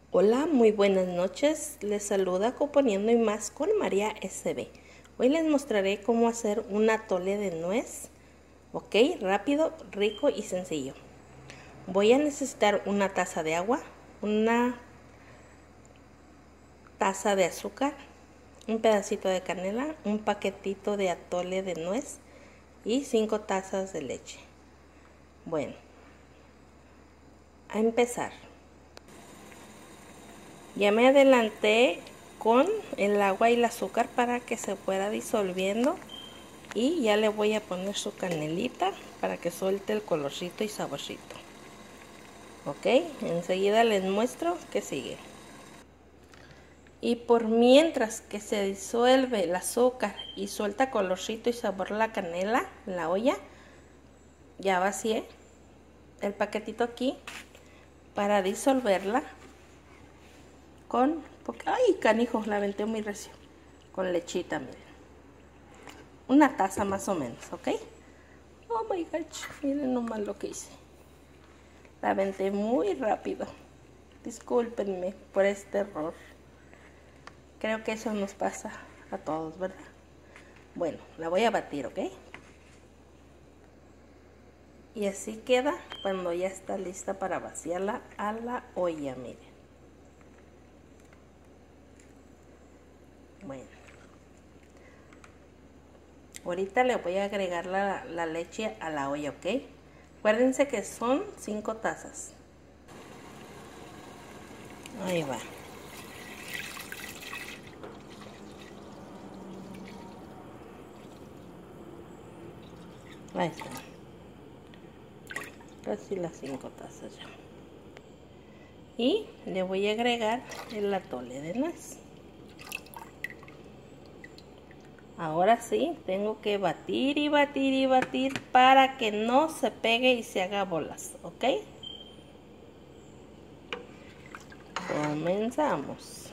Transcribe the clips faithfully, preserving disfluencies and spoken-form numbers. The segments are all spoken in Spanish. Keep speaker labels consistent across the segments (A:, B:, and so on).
A: Hola, muy buenas noches. Les saluda Componiendo y Más con María S B. Hoy les mostraré cómo hacer un atole de nuez. Ok, rápido, rico y sencillo. Voy a necesitar una taza de agua, una taza de azúcar, un pedacito de canela, un paquetito de atole de nuez y cinco tazas de leche. Bueno, a empezar. Ya me adelanté con el agua y el azúcar para que se fuera disolviendo y ya le voy a poner su canelita para que suelte el colorcito y saborcito. Ok, enseguida les muestro qué sigue. Y por mientras que se disuelve el azúcar y suelta colorcito y sabor la canela en la olla, ya vacié el paquetito aquí para disolverla con, porque, ay canijo, la aventé muy recio, con lechita, miren, una taza más o menos, ok. Oh my gosh, miren nomás lo que hice, la aventé muy rápido, discúlpenme por este error, creo que eso nos pasa a todos, ¿verdad? Bueno, la voy a batir, ok, y así queda cuando ya está lista para vaciarla a la olla, miren. Bueno, ahorita le voy a agregar la, la leche a la olla, ¿ok? Acuérdense que son cinco tazas. Ahí va. Ahí está. Casi las cinco tazas ya. Y le voy a agregar el atole de nuez. Ahora sí, tengo que batir y batir y batir para que no se pegue y se haga bolas, ¿ok? Comenzamos.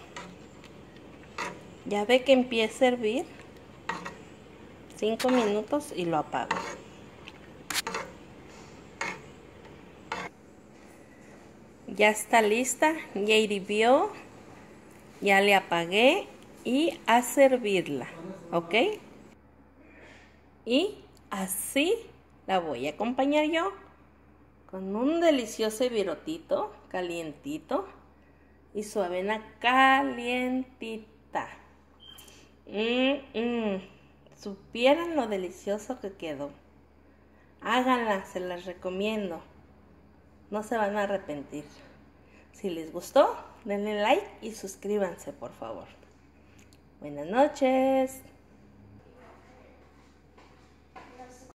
A: Ya ve que empieza a hervir. cinco minutos y lo apago. Ya está lista, ya hirvió, ya le apagué y a servirla, ¿ok? Y así la voy a acompañar yo con un delicioso virotito calientito y su avena calientita. Mm, mm. Supieran lo delicioso que quedó. Háganla, se las recomiendo. No se van a arrepentir. Si les gustó, denle like y suscríbanse, por favor. Buenas noches.